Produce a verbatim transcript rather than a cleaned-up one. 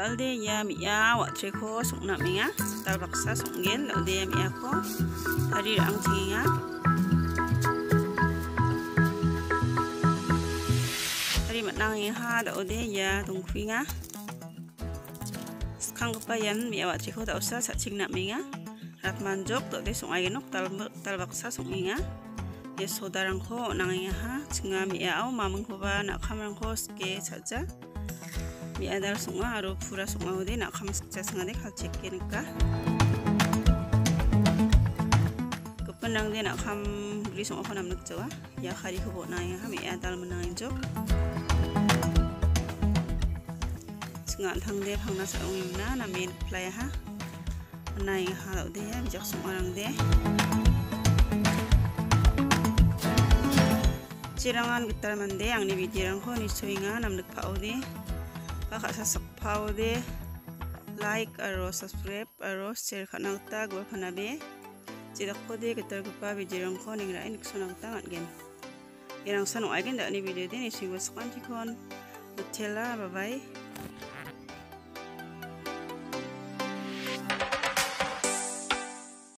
Lalu ya mia wat treko sung na minga tal baksa sung gen lalu ya mia ko hari ang tinga hari matnang ha lalu ya tungkui nga sekarang kepayan mia wat treko tak usah sacing na minga rat manjok lalu sung ayenok tal tal baksa sung inga ya saudarang ko nang ha cenga mia au mamang ko ba nak kamang ko ske saja mi adal sunga aro pura sunga ude nak kham sakja sunga de khal check kenika kepenang de nak kham gri sunga khonam nak jawa ya khari ko na ya mi adal menang jok sunga thang de phangna sa ong na na min play ha nai ha ude ya bijak sunga rang de cirangan gitar mande ang ni video rang ko ni soinga namnak pa ude kakak sasak pau de like aro subscribe aro share khanang ta gor khanabe jidak ko de gitar gupa video ko ning rai nik sonang ta ngan gen yang sanu aigen da ni video de ni siwas kan tikon butela bye bye.